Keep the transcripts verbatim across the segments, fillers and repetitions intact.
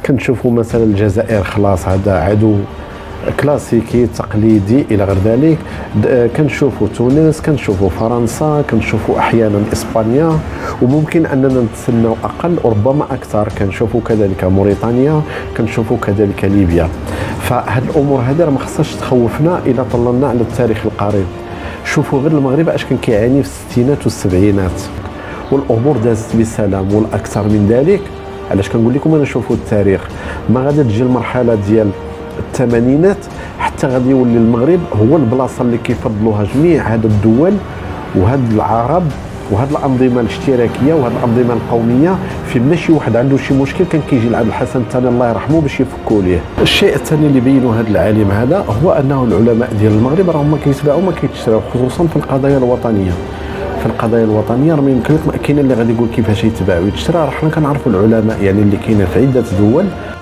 كنشوفوا مثلا الجزائر خلاص هذا عدو كلاسيكي تقليدي الى غير ذلك. كنشوفوا تونس، كنشوفوا فرنسا، كنشوفوا احيانا اسبانيا، وممكن اننا نتسناو اقل وربما اكثر. كنشوفوا كذلك موريتانيا، كنشوفوا كذلك ليبيا. فهاد الامور هذه راه ما خصهاش تخوفنا الى طلعنا على التاريخ القريب. شوفوا غير المغرب اش كان كيعاني في الستينات والسبعينات والامور دازت بسلام، والاكثر من ذلك. علاش كنقول لكم انا شوفوا التاريخ، ما غادي تجي المرحله ديال الثمانينات حتى غادي يولي المغرب هو البلاصه اللي كيفضلوها جميع هاد الدول وهاد العرب وهاد الانظمه الاشتراكيه وهاد الانظمه القوميه. في ماشي واحد عنده شي مشكل كان كيجي لعبد الحسن الثاني الله يرحمه باش يفكوا ليه. الشيء الثاني اللي بينوا هذا العالم هذا هو انه العلماء ديال المغرب راهم ما كيتباعوا ما كيتشراو، خصوصا في القضايا الوطنيه. في القضايا الوطنيه راه ما يمكن لك، ما كاين اللي غادي يقول كيفاش يتباع ويتشرى. راه حنا كنعرفوا العلماء يعني اللي كاينين في عده دول.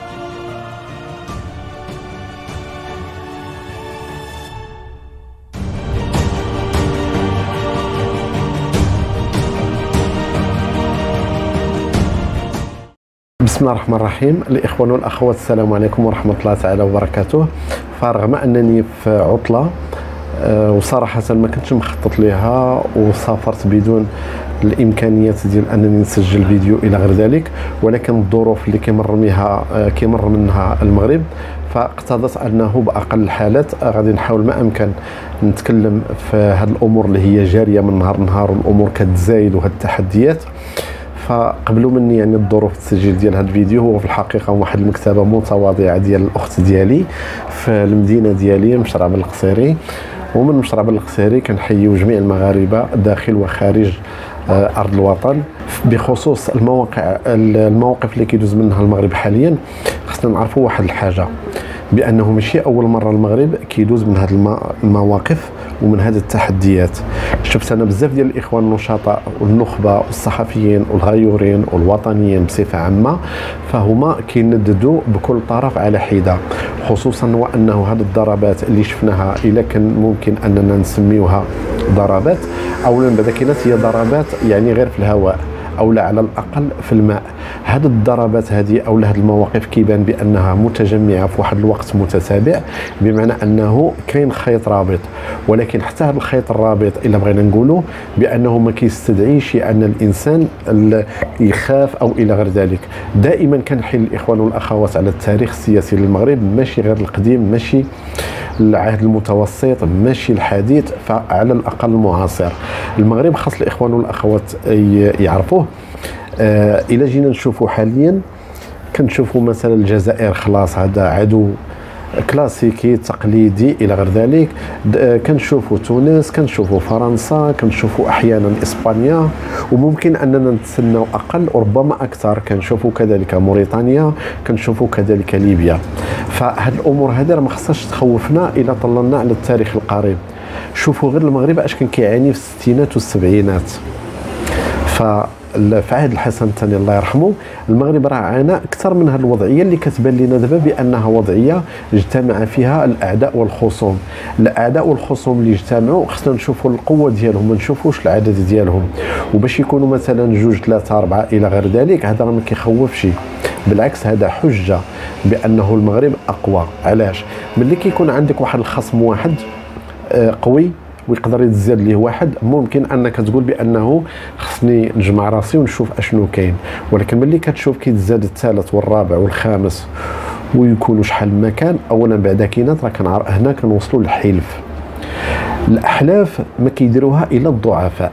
بسم الله الرحمن الرحيم. الاخوان والاخوات السلام عليكم ورحمه الله تعالى وبركاته. فرغم انني في عطله أه وصراحه ما كنتش مخطط لها وسافرت بدون الامكانيات ديال انني نسجل فيديو الى غير ذلك، ولكن الظروف اللي كيمر منها أه كيمر منها المغرب فاقتضت انه باقل الحالات غادي نحاول ما امكن نتكلم في هذه الامور اللي هي جاريه من نهار لنهار والامور كتزايد وهاد التحديات. فقبلوا مني يعني الظروف التسجيل ديال هذا الفيديو هو في الحقيقه واحد المكتبه متواضعه ديال الاخت ديالي في المدينه ديالي مشرع بن القصيري. ومن مشرع بن القصيري كنحييو جميع المغاربه داخل وخارج آه ارض الوطن. بخصوص المواقع المواقف اللي كيدوز منها المغرب حاليا، خصنا نعرفوا واحد الحاجه، بانه ماشي اول مره المغرب كيدوز من هذه المواقف ومن هذه التحديات. شفت انا بزاف ديال الاخوان النشطاء والنخبه والصحفيين والغيورين والوطنيين بصفه عامه فهما كينددوا بكل طرف على حده، خصوصا وانه هذه الضربات اللي شفناها الا كان ممكن اننا نسميوها ضربات اولا بعد كانت هي ضربات يعني غير في الهواء او لا على الاقل في الماء. هذه الضربات هذه او هذه المواقف كيبان بانها متجمعه في واحد الوقت متتابع، بمعنى انه كاين خيط رابط. ولكن حتى هذا الخيط الرابط الا بغينا نقولوا بانه ما كيستدعيش ان الانسان يخاف او الى غير ذلك. دائما كنحيل الاخوان والاخوات على التاريخ السياسي للمغرب، ماشي غير القديم، ماشي العهد المتوسط، ماشي الحديث، فعلى الاقل المعاصر. المغرب خاص الاخوان والاخوات يعرفوه. آه الى جينا نشوفوا حاليا كنشوفوا مثلا الجزائر خلاص هذا عدو كلاسيكي تقليدي الى غير ذلك. كنشوفوا تونس، كنشوفوا فرنسا، كنشوفوا احيانا اسبانيا، وممكن اننا نتسناو اقل وربما اكثر. كنشوفوا كذلك موريتانيا، كنشوفوا كذلك ليبيا. فهاد الامور هذه راه ما خصهاش تخوفنا الى طلعنا على التاريخ القريب. شوفوا غير المغرب اش كان كيعاني في الستينات والسبعينات. ف في عهد الحسن الثاني الله يرحمه المغرب راه عانى اكثر من هذه الوضعيه اللي كتبان لنا دابا بانها وضعيه اجتمع فيها الاعداء والخصوم. الاعداء والخصوم اللي اجتمعوا خصنا نشوفوا القوه ديالهم، ما نشوفوش العدد ديالهم. وباش يكونوا مثلا جوج ثلاثه اربعه الى غير ذلك هذا راه ما كيخوفش، بالعكس هذا حجه بانه المغرب اقوى. علاش؟ ملي كيكون عندك واحد الخصم واحد قوي ويقدر يتزاد ليه واحد، ممكن انك تقول بانه خصني نجمع راسي ونشوف اشنو كاين. ولكن ملي كتشوف كيتزاد الثالث والرابع والخامس ويكونوا شحال ما كان، اولا بعد كينات راه كنعرف هنا كنوصلوا للحلف. الاحلاف ما كيديروها الا الضعفاء.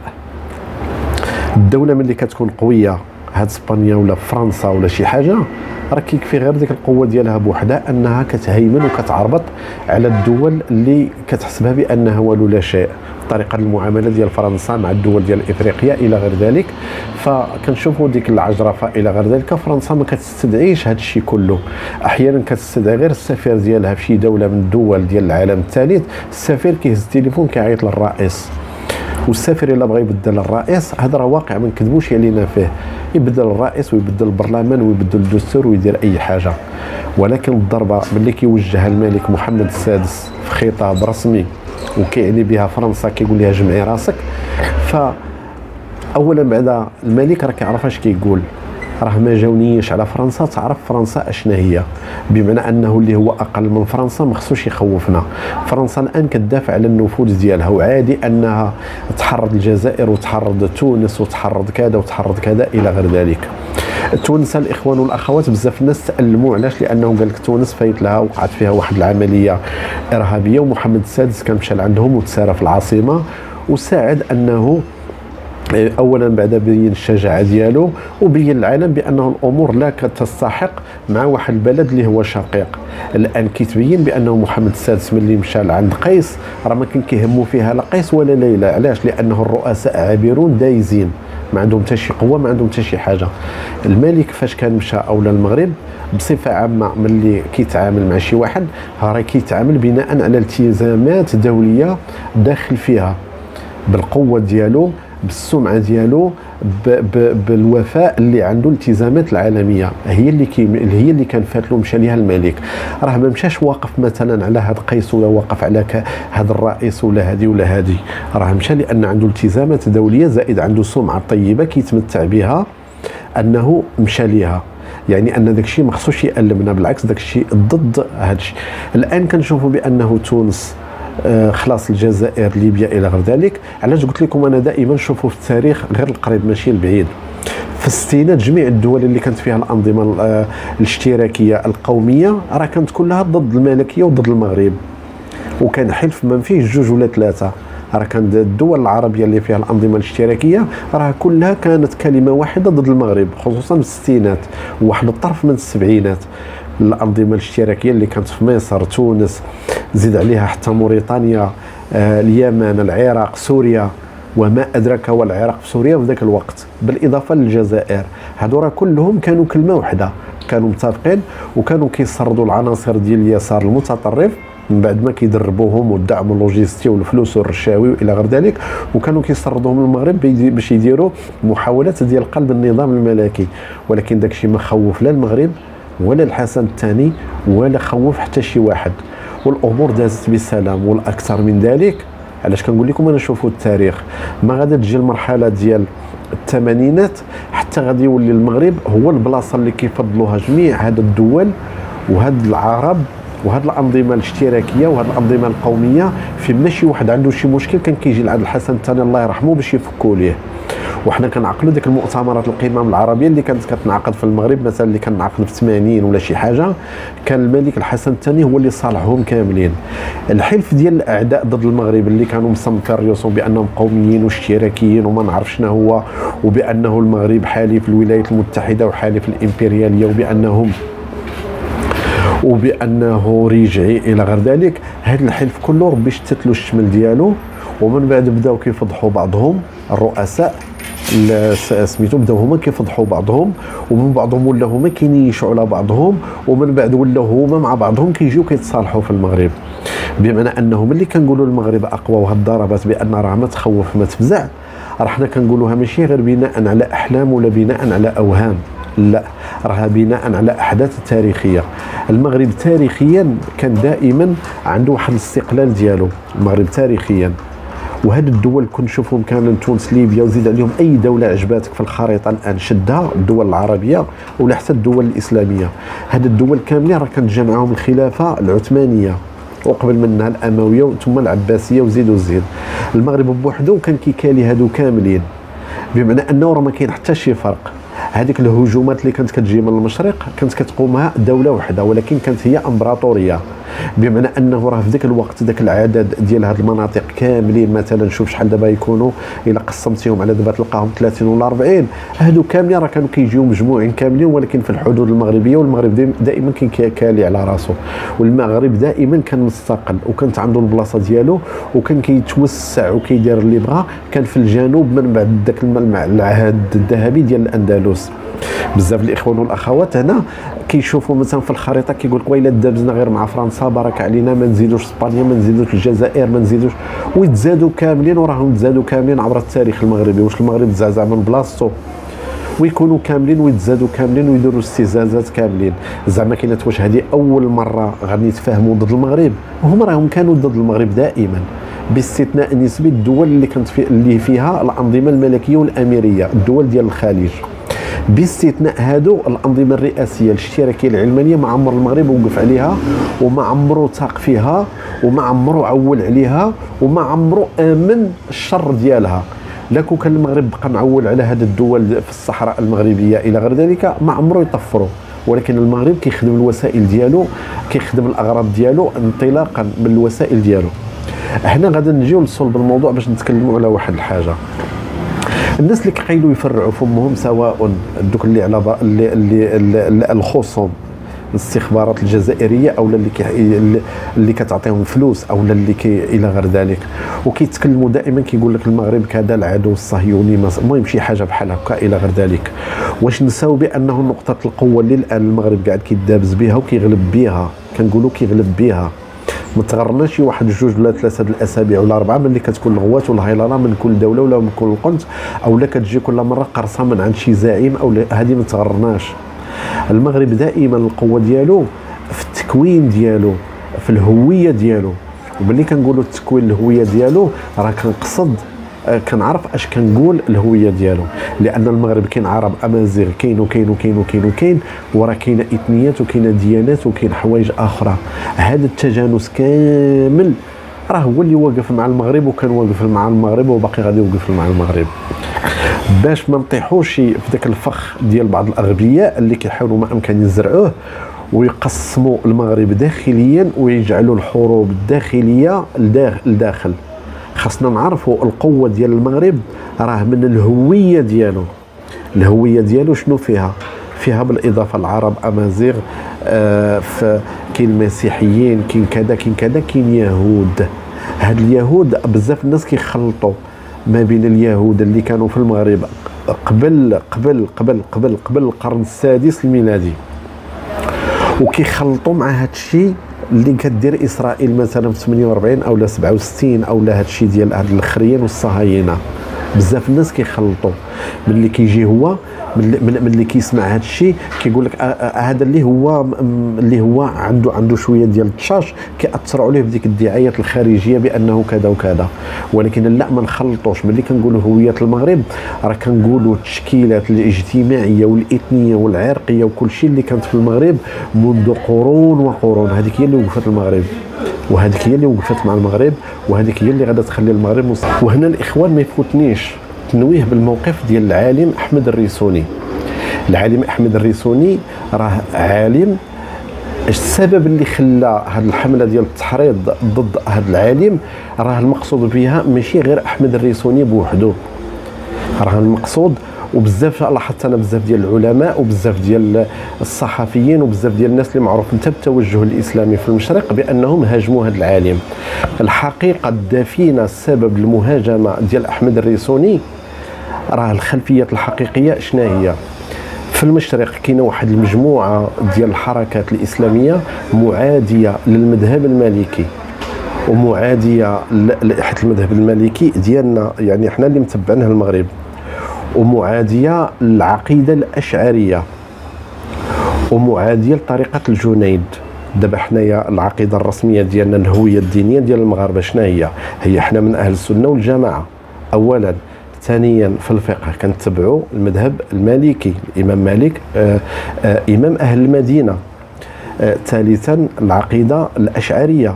الدوله ملي كتكون قويه، هاد اسبانيا ولا فرنسا ولا شي حاجه، راه كيكفي غير ديك القوه ديالها بوحدها انها كتهيمن وكتعربط على الدول اللي كتحسبها بانها والو لا شيء. طريقه المعامله ديال فرنسا مع الدول ديال افريقيا الى غير ذلك، فكنشوفوا ديك العجرفه الى غير ذلك. فرنسا ما كتستدعيش هذا الشيء كله، احيانا كتستدعي غير السفير ديالها في شي دوله من الدول ديال العالم الثالث. السفير كيهز التليفون كيعيط للرئيس، والسفير الا بغى يبدل الرئيس هذا راه واقع ما نكذبوش علينا فيه، يبدل الرئيس ويبدل البرلمان ويبدل الدستور ويدير اي حاجه. ولكن الضربه ملي كيوجهها الملك محمد السادس في خطاب رسمي وكيعني بها فرنسا كيقول لها جمعي راسك، ف اولا بعد الملك راه كيعرف اش كيقول، راه ما جاونيش على فرنسا، تعرف فرنسا اشنا هي، بمعنى انه اللي هو اقل من فرنسا ما خصوش يخوفنا. فرنسا الان كتدافع على النفوذ ديالها، وعادي انها تحرض الجزائر وتحرض تونس وتحرض كذا وتحرض كذا الى غير ذلك. تونس الاخوان والاخوات بزاف الناس تألموا، علاش؟ لانه قال لك تونس فايت لها، وقعت فيها واحد العمليه ارهابيه، ومحمد السادس كان مشى لعندهم وتسارى في العاصمه، وساعد انه اولا بعد بين الشجاعه ديالو وبين العالم بانه الامور لا تستحق مع واحد البلد اللي هو شقيق. الان كيتبين بانه محمد السادس ملي مشى لعند قيس راه ما كان كيهمو فيها لا قيس ولا ليلى، علاش؟ لانه الرؤساء عابرون دايزين، ما عندهم حتى شي قوه، ما عندهم حتى شي حاجه. الملك فاش كان مشى اولا المغرب بصفه عامه ملي كيتعامل مع شي واحد راه كيتعامل بناء على التزامات دوليه داخل فيها، بالقوه ديالو، بالسمعه ديالو، بالوفاء اللي عنده، الالتزامات العالميه هي اللي كي هي اللي كان فات له مشى ليها الملك. راه ما مشاش واقف مثلا على هذا قيس ولا واقف على هذا الرئيس ولا هذه ولا هذه، راه مشى لان عنده التزامات دوليه، زائد عنده سمعه طيبه كيتمتع بها انه مشى ليها. يعني ان داك الشيء ما خصوش يألمنا، بالعكس داك الشيء ضد هذا الشيء. الان كنشوفوا بانه تونس آه خلاص، الجزائر، ليبيا الى غير ذلك. علاش قلت لكم انا دائما نشوفوا في التاريخ غير القريب ماشي البعيد. في الستينات جميع الدول اللي كانت فيها الانظمه آه الاشتراكيه القوميه راه كانت كلها ضد الملكيه وضد المغرب، وكان حلف ما فيه جوج ولا ثلاثه. راه كانت الدول العربيه اللي فيها الانظمه الاشتراكيه راه كلها كانت كلمه واحده ضد المغرب، خصوصا في الستينات وواحد الطرف من السبعينات. الانظمه الاشتراكيه اللي كانت في مصر، تونس، زيد عليها حتى موريتانيا، آه، اليمن، العراق، سوريا، وما ادراك والعراق في سوريا في ذاك الوقت، بالاضافه للجزائر. هادو راه كلهم كانوا كلمه واحده، كانوا متفقين وكانوا كيسردوا العناصر ديال اليسار المتطرف من بعد ما كيدربوهم والدعم اللوجستي والفلوس والرشاوي والى غير ذلك، وكانوا كيسردوهم المغرب باش يديروا محاولات ديال قلب النظام الملكي. ولكن داكشي ما خوف لا المغرب ولا الحسن الثاني ولا خوف حتى شي واحد، والامور دازت بسلام. والاكثر من ذلك، علاش كنقول لكم انا شوفوا التاريخ، ما غادي تجي المرحله ديال الثمانينات حتى غادي يولي المغرب هو البلاصه اللي كيفضلوها جميع هاد الدول وهاد العرب وهاد الانظمه الاشتراكيه وهاد الانظمه القوميه. في ماشي واحد عنده شي مشكل كان كيجي لعند الحسن الثاني الله يرحمه باش يفكوا ليه. وحنا كنعقلوا ديك المؤتمرات القمم العربيه اللي كانت كتنعقد في المغرب، مثلا اللي كنعقد في ثمانين ولا شي حاجه، كان الملك الحسن الثاني هو اللي صالحهم كاملين. الحلف ديال الاعداء ضد المغرب اللي كانوا مصمكر ريوسهم بانهم قوميين واشتراكيين وما نعرف شنو هو، وبانه المغرب حليف الولايات المتحده وحليف الامبرياليه، وبانهم وبانه رجعي الى غير ذلك. هذا الحلف كله ربي شتت له الشمل ديالو، ومن بعد بداو كيفضحوا بعضهم الرؤساء سميتو، بداو هما كيفضحوا بعضهم، ومن بعضهم ولاو هما كينيشوا على بعضهم، ومن بعد ولاو هما مع بعضهم كيجيو كيتصالحوا في المغرب. بمعنى انه ملي كنقولوا المغرب اقوى وهاد الضربات بان راه ما تخوف ما تفزع، راه حنا كنقولوها ماشي غير بناء على احلام ولا بناء على اوهام، لا، راها بناء على احداث تاريخيه. المغرب تاريخيا كان دائما عنده واحد الاستقلال ديالو، المغرب تاريخيا. وهاد الدول كنت نشوفهم كاملين، تونس، ليبيا، وزيد عليهم اي دوله عجباتك في الخريطه الان شدها، الدول العربيه ولا حتى الدول الاسلاميه. هاد الدول كاملين راه كانت جمعهم الخلافه العثمانيه، وقبل منها الامويه ثم العباسيه، وزيد وزيد. المغرب بوحده كان كيكالي هادو كاملين، بمعنى انه راه ما كاين حتى شي فرق. هذيك الهجومات اللي كانت كتجي من المشرق كانت كتقومها دوله واحده، ولكن كانت هي امبراطوريه، بمعنى انه راه في ذاك الوقت ذاك العدد ديال هذه المناطق كاملين، مثلا شوف شحال دابا يكونوا الا قسمتيهم على دابا تلقاهم ثلاثين ولا أربعين، هادو كاملين راه كانوا كيجيو مجموعين كاملين، ولكن في الحدود المغربيه. والمغرب دائما كان كالي على راسه، والمغرب دائما كان مستقل وكانت عنده البلاصه ديالو، وكان كيتوسع وكيدير اللي بغا. كان في الجنوب من بعد ذاك العهد الذهبي ديال الاندلس. بزاف الاخوان والاخوات هنا كيشوفوا مثلا في الخريطه كيقول لك ويلا دابزنا غير مع فرنسا بارك علينا، ما نزيدوش اسبانيا، ما نزيدوش الجزائر، ما نزيدوش، ويتزادوا كاملين، وراهم تزادوا كاملين عبر التاريخ المغربي. واش المغرب تزعزع من بلاصتو؟ ويكونوا كاملين ويتزادوا كاملين ويديروا استزازات كاملين. زعما كاينه واش هذه اول مره غادي يتفاهموا ضد المغرب؟ هم راهم كانوا ضد المغرب دائما، باستثناء نسبي الدول اللي كانت في اللي فيها الانظمه الملكيه والاميريه، الدول ديال الخليج. باستثناء هادو الانظمه الرئاسيه الاشتراكيه العلمانيه ما عمر المغرب وقف عليها وما عمرو تاق فيها وما عمرو عول عليها وما عمرو امن الشر ديالها. لا كون كان المغرب بقى معول على هذه الدول في الصحراء المغربيه الى غير ذلك ما عمرو يطفروا، ولكن المغرب كيخدم الوسائل ديالو، كيخدم الاغراض ديالو انطلاقا من الوسائل ديالو. احنا غادي نجيو لصلب الموضوع باش نتكلموا على واحد الحاجه. الناس اللي كيقيلوا يفرعوا فمهم سواء دوك اللي على اللي اللي الخصوم الاستخبارات الجزائريه او اللي كي اللي كتعطيهم فلوس او اللي كي الى غير ذلك، وكيتكلموا دائما كيقول لك المغرب كذا العدو الصهيوني، المهم شي حاجه بحال هكا الى غير ذلك. واش نساو بانه نقطه القوه اللي الان المغرب قاعد كيدابز بها وكيغلب بها، كنقولوا كيغلب بها، ما تغرناش شي واحد جوج ولا ثلاثه الاسابيع ولا اربعه ملي كتكون الغوات والهيلانه من كل دوله ولا من كل قنت او لا كتجي كل مره قرصه من عند شي زعيم او هذه ما تغرناش. المغرب دائما القوه ديالو في التكوين ديالو، في الهويه ديالو، وملي كنقولوا التكوين الهويه ديالو راه كنقصد كنعرف اش كنقول الهويه ديالو، لان المغرب كاين عرب امازيغ كاين وكاين وكاين وكاين وكاين وراه كاينه اثنيات وكاينه ديانات وكاين حوايج اخرى. هذا التجانس كامل راه هو اللي واقف مع المغرب وكان واقف مع المغرب وباقي غادي يوقف مع المغرب، باش ما نطيحوش في ذاك الفخ ديال بعض الاغبياء اللي كيحاولوا ما امكن يزرعوه ويقسموا المغرب داخليا ويجعلوا الحروب الداخليه لداخل. خاصنا نعرفوا القوه ديال المغرب راه من الهويه ديالو. الهويه ديالو شنو فيها؟ فيها بالاضافه العرب امازيغ، آه كاين المسيحيين، كاين كذا كاين كذا، كاين يهود. هاد اليهود بزاف الناس كيخلطوا ما بين اليهود اللي كانوا في المغرب قبل قبل قبل قبل قبل القرن السادس الميلادي، وكيخلطوا مع هاد الشيء اللي كدير اسرائيل مثلا في ثمانية وأربعين او لا سبعة وستين او لا هاد الشيء ديال هاد الخريان والصهاينه. بزاف الناس كيخلطوا ملي كيجي هو ملي كيسمع هذا الشيء كيقول لك هذا اللي هو اللي هو عنده عنده شويه ديال التشاش، كيأثروا عليه بديك الدعايات الخارجيه بانه كذا وكذا. ولكن لا، ما نخلطوش. ملي كنقولوا هويه المغرب راه كنقولوا التشكيلات الاجتماعيه والاثنيه والعرقيه وكل شيء اللي كانت في المغرب منذ قرون وقرون. هذيك هي اللي وقفت المغرب، وهذيك هي اللي وقفت مع المغرب، وهذيك هي اللي غادا تخلي المغرب مستقر. وهنا الاخوان ما يفوتنيش تنويه بالموقف ديال العالم احمد الريسوني. العالم احمد الريسوني راه عالم. السبب اللي خلى هذه الحمله ديال التحريض ضد هذا العالم راه المقصود بها ماشي غير احمد الريسوني بوحده، راه المقصود وبزاف لاحظت انا بزاف ديال العلماء وبزاف ديال الصحفيين وبزاف ديال الناس اللي معروفين حتى بالتوجه الاسلامي في المشرق بانهم هاجموا هذا العالم. الحقيقه الدفينه السبب المهاجمه ديال احمد الريسوني راه الخلفيات الحقيقيه شنو هي؟ في المشرق كاينه واحد المجموعه ديال الحركات الاسلاميه معاديه للمذهب المالكي ومعاديه حيت المذهب المالكي ديالنا يعني احنا اللي متبعينه المغرب، ومعاديه للعقيده الاشعريه ومعاديه لطريقه الجنيد. دابا حنايا العقيده الرسميه ديالنا الهويه الدينيه ديال المغاربه شنو هي؟ هي حنا من اهل السنه والجماعه اولا. ثانيا في الفقه كنتبعوا المذهب المالكي، الامام مالك آآ آآ امام اهل المدينه. ثالثا العقيده الاشعريه.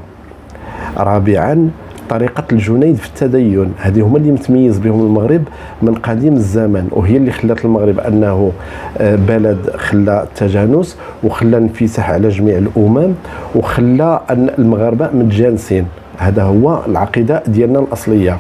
رابعا طريقه الجنيد في التدين. هذه هما اللي متميز بهم المغرب من قديم الزمان، وهي اللي خلات المغرب انه بلد خلى التجانس وخلى انفتاح على جميع الامم وخلى ان المغاربه متجانسين. هذا هو العقيده ديالنا الاصليه.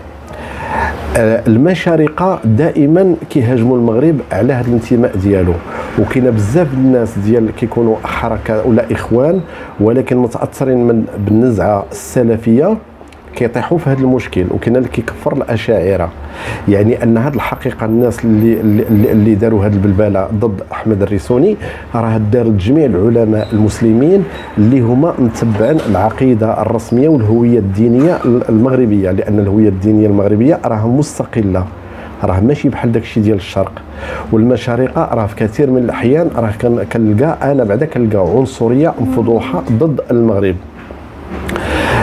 المشارقه دائما كيهاجموا المغرب على هذا الانتماء ديالو، وكاينه بزاف الناس ديال كيكونوا حركه ولا اخوان ولكن متاثرين من بالنزعه السلفيه كيطيحوا في هذا المشكل. وكاين اللي كيكفر الاشاعره، يعني ان هذه الحقيقه الناس اللي اللي, اللي داروا هذه البلبله ضد احمد الريسوني راه دارت جميع العلماء المسلمين اللي هما متبعين العقيده الرسميه والهويه الدينيه المغربيه، لان الهويه الدينيه المغربيه راه مستقله، راه ماشي بحال داكشي ديال الشرق. والمشارقه راه في كثير من الاحيان راه كنلقى انا بعدا كنلقى عنصريه مفضوحه ضد المغرب.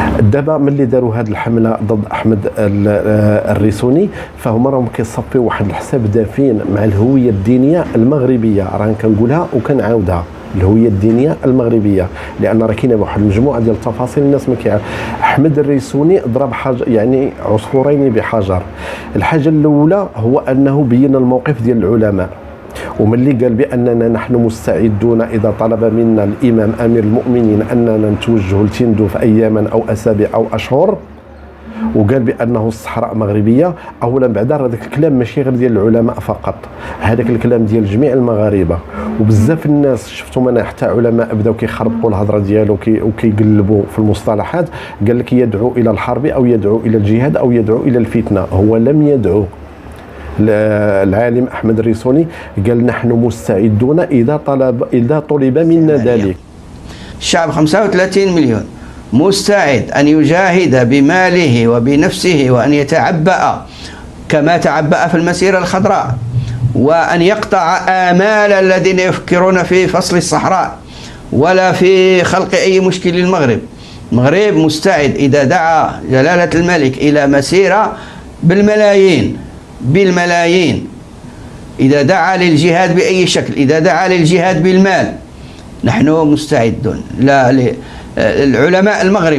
دابا ملي داروا هذه الحمله ضد احمد الريسوني فهما راهم كيصفيو واحد الحساب دافين مع الهويه الدينيه المغربيه، راه كنقولها وكنعاودها، الهويه الدينيه المغربيه، لان راه كاينه واحد المجموعه ديال التفاصيل الناس ما كيعرف. احمد الريسوني ضرب حاجه يعني عصفورين بحجر. الحاجه الاولى هو انه بين الموقف ديال العلماء، وملي قال باننا نحن مستعدون اذا طلب منا الامام امير المؤمنين اننا نتوجه لتندوف اياما او اسابيع او اشهر، وقال بانه الصحراء مغربيه. اولا بعدا هذاك الكلام ماشي غير ديال العلماء فقط، هذاك الكلام ديال جميع المغاربه، وبزاف الناس شفتهم انا حتى علماء بداو كيخربقوا الهضره ديالو وكيقلبوا في المصطلحات. قال لك يدعو الى الحرب او يدعو الى الجهاد او يدعو الى الفتنه، هو لم يدعو. العالم احمد الريسوني قال نحن مستعدون اذا طلب اذا طلب منا ذلك. الشعب خمسة وثلاثين مليون مستعد ان يجاهد بماله وبنفسه وان يتعبأ كما تعبأ في المسيرة الخضراء، وان يقطع آمال الذين يفكرون في فصل الصحراء ولا في خلق اي مشكل للمغرب. المغرب مستعد اذا دعا جلالة الملك الى مسيرة بالملايين بالملايين، إذا دعا للجهاد بأي شكل، إذا دعا للجهاد بالمال، نحن مستعدون. لا العلماء المغرب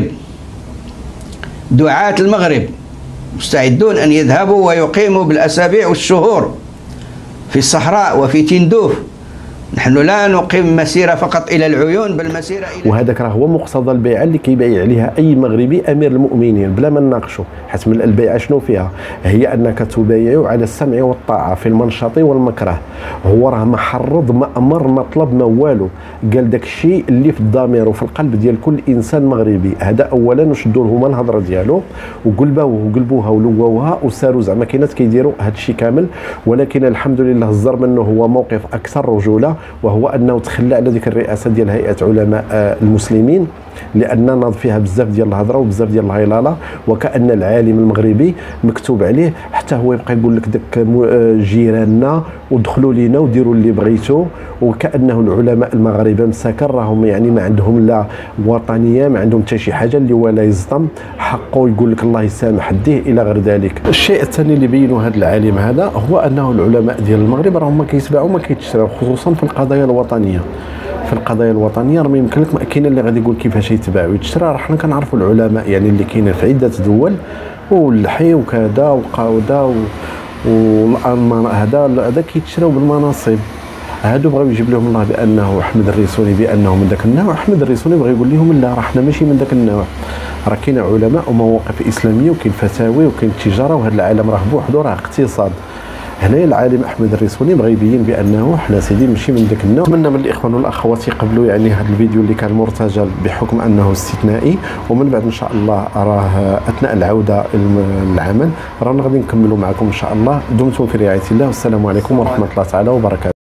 دعاة المغرب مستعدون أن يذهبوا ويقيموا بالأسابيع والشهور في الصحراء وفي تندوف. نحن لا نقيم مسيرة فقط إلى العيون بل مسيرة إلى وهذاك راه هو مقتضى البيعة اللي كيبايع عليها أي مغربي أمير المؤمنين بلا ما نناقشوا. حيت من البيعة شنو فيها؟ هي أنك تبايع على السمع والطاعة في المنشط والمكره. هو راه ما حرض ما أمر ما طلب ما والو، قال داك الشيء اللي في الضمير وفي القلب ديال كل إنسان مغربي. هذا أولا وشدوا لهما الهضرة ديالو وقلبوه وقلبوها ولووها وساروا زعما كاينات كيديروا هذا الشيء كامل. ولكن الحمد لله الزر منه هو موقف أكثر رجولة، وهو انه تخلى على ديك الرئاسه ديال هيئه علماء المسلمين، لان ناض فيها بزاف ديال الهضره وبزاف ديال الهيلاله، وكان العالم المغربي مكتوب عليه حتى هو يبقى يقول لك داك جيراننا ودخلوا لينا وديروا اللي بغيتوا. وكانه العلماء المغاربه مساكن راهم يعني ما عندهم لا وطنيه، ما عندهم حتى شي حاجه اللي ولا يصدم حقه يقول لك الله يسامح ديه الى غير ذلك. الشيء الثاني اللي بينه هذا العالم هذا هو انه العلماء ديال المغرب راهم ما كيتباعوا ما كيتشراو، خصوصا في القضايا الوطنيه. في القضايا الوطنيه راه ما يمكن لك، ما كاين اللي غادي يقول كيفاش يتباع ويتشرى. راه حنا كنعرفوا العلماء يعني اللي كاينين في عده دول واللحي وكذا وقاوده والان هذا هذا كيتشراو بالمناصب. هادو بغاو يجيب لهم الله بانه احمد الريسوني بانه من ذاك النوع. احمد الريسوني بغى يقول لهم لا، راه حنا ماشي من ذاك النوع، راه كاين علماء ومواقف اسلاميه وكاين فتاوي وكاين التجاره، وهذا العالم راه بوحدو راه اقتصاد. هنا العالم احمد الريسوني بغى يبين بانه حنا سيدي ماشي من ذاك النوع. نتمنى من الاخوان والاخوات يقبلوا يعني هذا الفيديو اللي كان مرتجل بحكم انه استثنائي، ومن بعد ان شاء الله راه اثناء العوده العمل رانا غادي نكملوا معكم ان شاء الله. دمتم في رعايه الله، والسلام عليكم ورحمه الله تعالى وبركاته.